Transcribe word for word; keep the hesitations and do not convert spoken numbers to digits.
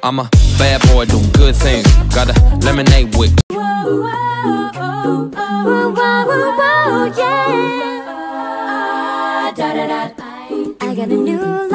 I'm a bad boy doing good things. Got a lemonade with. Whoa, whoa, whoa, whoa, whoa, whoa, yeah. Da, da, da. I got a new